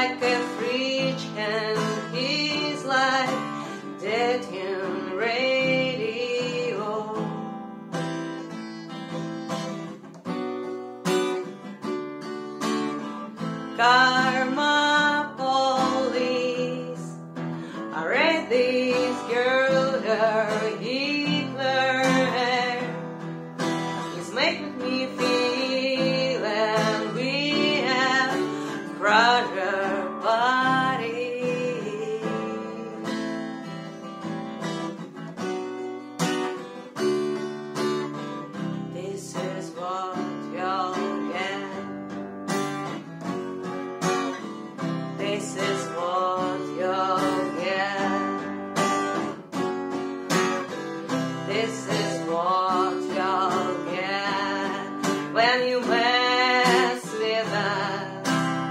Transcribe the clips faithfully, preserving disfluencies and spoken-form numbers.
like a fridge and he's like dead in radio. Karma police, I read this girl, her Hitler hair is making me feel, and we have brother body. This is what you'll get. This is what you'll get. This is what you'll get when you mess with us.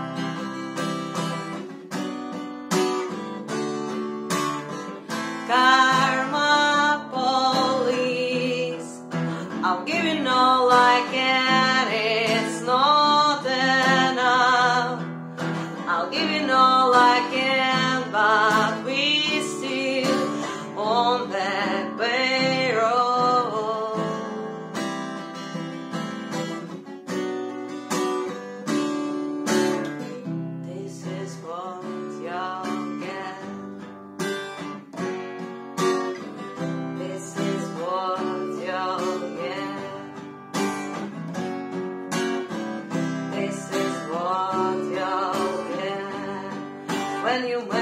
Karma police, I'll give you all I can, it's not enough. I'll give you all I can, but we still on that payroll. This is what you'll get. This is what you'll get. This is what you'll get when you